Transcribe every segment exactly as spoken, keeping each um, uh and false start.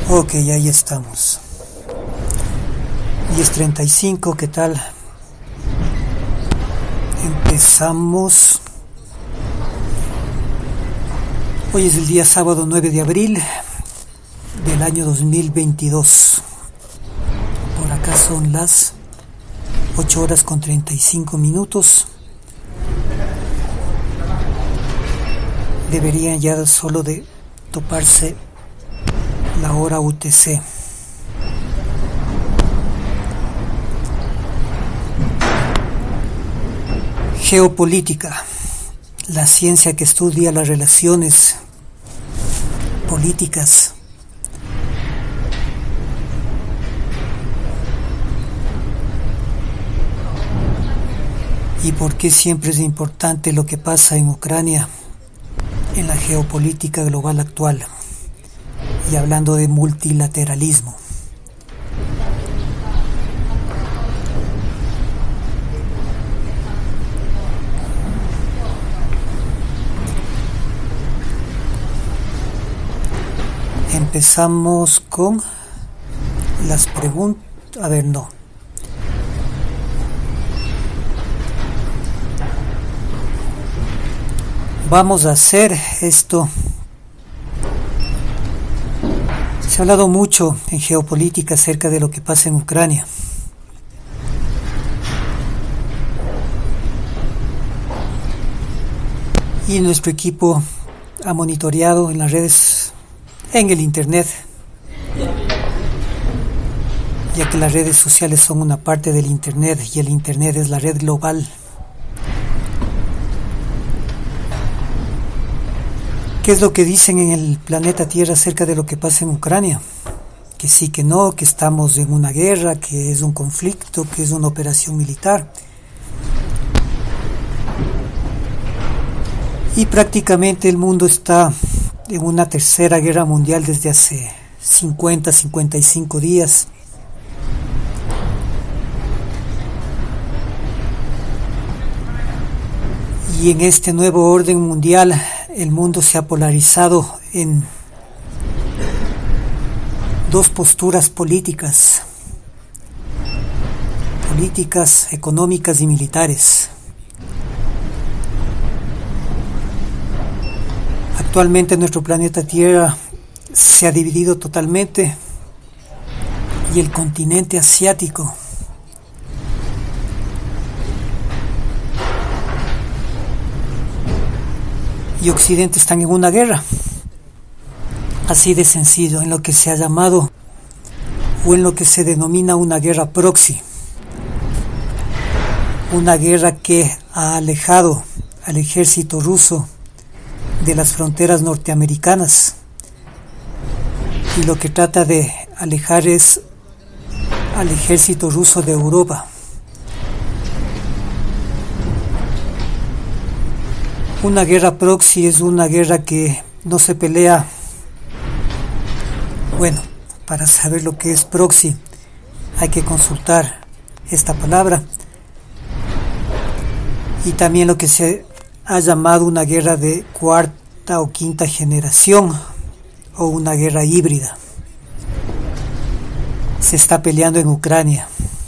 Ok, ahí estamos. diez treinta y cinco, ¿qué tal? Empezamos. Hoy es el día sábado nueve de abril del año dos mil veintidós. Por acá son las ocho horas con treinta y cinco minutos. Deberían ya solo de toparse la hora U T C. Geopolítica, la ciencia que estudia las relaciones políticas y por qué siempre es importante lo que pasa en Ucrania en la geopolítica global actual, y hablando de multilateralismo. Empezamos con las preguntas. A ver, no. Vamos a hacer esto. Se ha hablado mucho en geopolítica acerca de lo que pasa en Ucrania. Y nuestro equipo ha monitoreado en las redes, en el internet, ya que las redes sociales son una parte del internet y el internet es la red global. ¿Qué es lo que dicen en el planeta Tierra acerca de lo que pasa en Ucrania? Que sí, que no, que estamos en una guerra, que es un conflicto, que es una operación militar. Y prácticamente el mundo está en una tercera guerra mundial desde hace cincuenta, cincuenta y cinco días. Y en este nuevo orden mundial, el mundo se ha polarizado en dos posturas políticas, políticas, económicas y militares. Actualmente nuestro planeta Tierra se ha dividido totalmente y el continente asiático y Occidente están en una guerra. Así de sencillo, en lo que se ha llamado o en lo que se denomina una guerra proxy. Una guerra que ha alejado al ejército ruso de las fronteras norteamericanas, y lo que trata de alejar es al ejército ruso de Europa. Una guerra proxy es una guerra que no se pelea. Bueno, para saber lo que es proxy hay que consultar esta palabra, y también lo que se ha llamado una guerra de cuarta o quinta generación o una guerra híbrida. Se está peleando en Ucrania.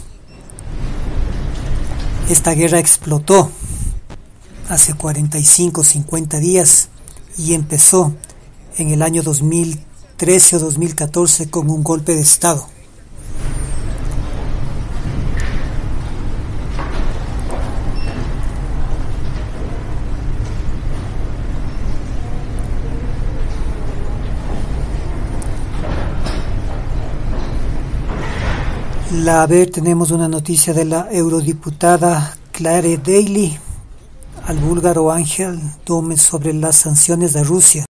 Esta guerra explotó hace cuarenta y cinco, cincuenta días y empezó en el año dos mil trece o dos mil catorce con un golpe de estado. La, a ver, tenemos una noticia de la eurodiputada Clare Daly al búlgaro Ángel Dome sobre las sanciones de Rusia.